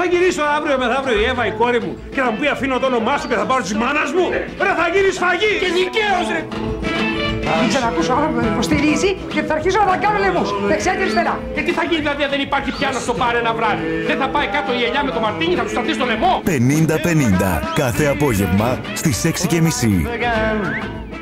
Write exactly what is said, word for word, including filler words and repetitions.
θα γυρίσει τώρα αύριο μεθαύριο η Εύα η κόρη μου και θα μου πει αφήνω το όνομά σου και θα πάρω της μάνας μου. Ρε θα γίνεις φαγή. Και δικαίως ρε. Μην ξανακούσω άνθρωπο που με υποστηρίζει και θα αρχίσω να τα κάνω λαιμούς. Δεξιά και αριστερά. Και τι θα γίνει δηλαδή αν δεν υπάρχει πιάνο στο πάρε ένα βράδυ. Δεν θα πάει κάτω η ελιά με το μαρτίνι, θα του σταθεί στο λαιμό. πενήντα πενήντα κάθε απόγευμα στις έξι και μισή.